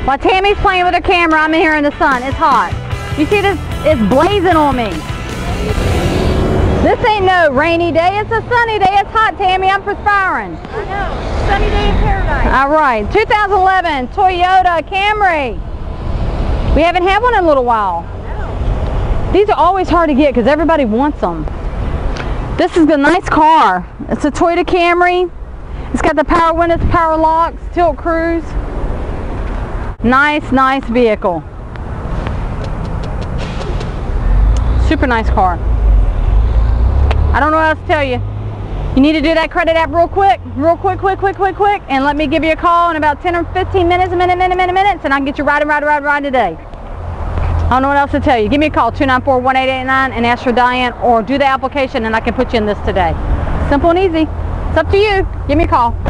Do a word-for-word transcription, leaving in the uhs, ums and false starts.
While Tammy's playing with her camera, I'm in here in the sun. It's hot. You see this? It's blazing on me. This ain't no rainy day. It's a sunny day. It's hot, Tammy. I'm perspiring. I know. Sunny day in paradise. All right. two thousand eleven Toyota Camry. We haven't had one in a little while. No. These are always hard to get because everybody wants them. This is a nice car. It's a Toyota Camry. It's got the power windows, power locks, tilt cruise. Nice, nice vehicle. Super nice car. I don't know what else to tell you. You need to do that credit app real quick, real quick, quick, quick, quick, quick, and let me give you a call in about ten or fifteen minutes, a minute, minute, minute, minutes, and I can get you riding, riding, riding, riding today. I don't know what else to tell you. Give me a call, two nine four, one eight eight nine, and ask for Diane, or do the application, and I can put you in this today. Simple and easy. It's up to you. Give me a call.